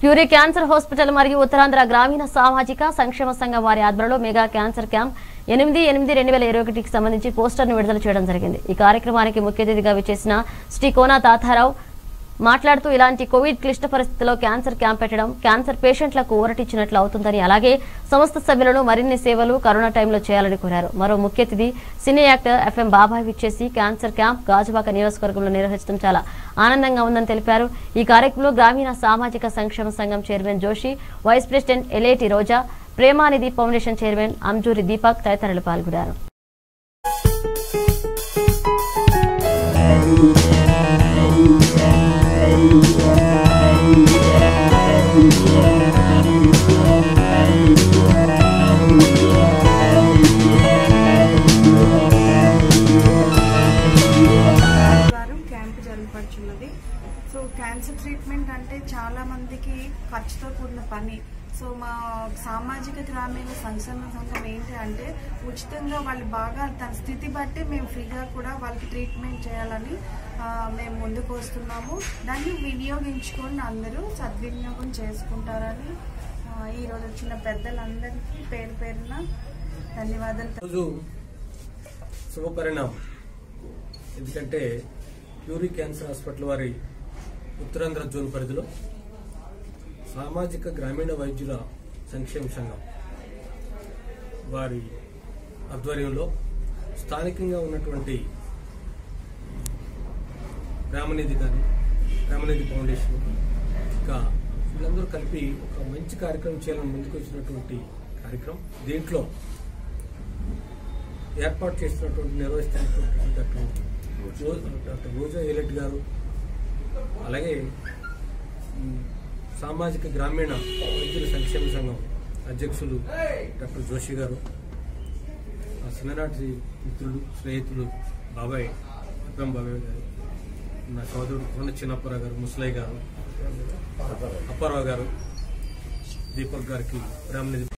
Puree cancer hospital మరియు ఉత్తరాంధ్ర గ్రామీణ సామాజిక సంక్షేమ సంఘం వారి ఆధ్వర్యంలో మెగా క్యాన్సర్ క్యాంప్ 8/8/2021కి సంబంధించి పోస్టర్ను విడుదల చేయడం జరిగింది। ఈ కార్యక్రమానికి ముఖ్య అతిథిగా విచ్చేసిన శ్రీ కోన తాతారావు మాట్లాడుతూ ఇలాంటి కోవిడ్ క్లిష్ట పరిస్థితుల్లో క్యాన్సర్ క్యాంప్ పెట్టడం క్యాన్సర్ పేషెంట్లకు ఊరటిచ్చినట్లు అవుతుందని, అలాగే సంస్థ సభ్యులను మరిన్ని సేవలు కరోనా టైంలో చేయాలని కోరారు। మరో ముఖ్య అతిథి సినీ యాక్టర్ ఎఫ్ఎం బాబాయ్ విచ్చేసి క్యాన్సర్ క్యాంప్ గాజువాక నియోజకవర్గంలో నిర్వహించడం చాలా ఆనందంగా ఉందని తెలిపారు। ఈ కార్యక్రమంలో గ్రామీణ సామాజిక సంక్షేమ సంఘం chairman Joshi, vice president Eleti Roja, Premanidhi foundation chairman Anjuri Deepak తదితరులు పాల్గొన్నారు। సో క్యాన్సర్ ట్రీట్మెంట్ అంటే చాలా మందికి ఖర్చుతో కూడిన పని। సో మా సామాజిక గ్రామీణ సంక్షేమ సంఘం ఏంటి అంటే ఉచితంగా వాళ్ళు బాగా తన స్థితి బట్టి మేము ఫ్రీగా కూడా వాళ్ళకి ట్రీట్మెంట్ చేయాలని మేము ముందుకు వస్తున్నాము। దాన్ని వినియోగించుకొని అందరూ సద్వినియోగం చేసుకుంటారని ఈరోజు వచ్చిన పెద్దలందరికీ పేరు పేరున ధన్యవాదాలు। శుభపరిణామం, ఎందుకంటే ప్యూరీ క్యాన్సర్ హాస్పిటల్ వారి ఉత్తరాంధ్ర జోన్ పరిధిలో సామాజిక గ్రామీణ వైద్యుల సంక్షేమ సంఘం వారి ఆధ్వర్యంలో స్థానికంగా ఉన్నటువంటి ప్రేమానిధి గారు, ప్రేమానిధి ఫౌండేషన్ ఇంకా వీళ్ళందరూ కలిపి ఒక మంచి కార్యక్రమం చేయాలని ముందుకు వచ్చినటువంటి కార్యక్రమం। దీంట్లో ఏర్పాటు చేసినటువంటి నిర్వహిస్తున్నటువంటి డాక్టర్ రోజా ఎలెట్ గారు, అలాగే సామాజిక గ్రామీణ వైద్యుల సంక్షేమ సంఘం అధ్యక్షులు డాక్టర్ జోషి గారు, చిన్ననాటి మిత్రులు స్నేహితులు బాబాయ్ ఎఫ్ఎం బాబాయ్ గారు, నా సోదరుడు కొండ చిన్నప్పరావు గారు, ముసలయ్య గారు, అప్పారావు గారు, దీపక్ గారికి, ప్రేమనిధి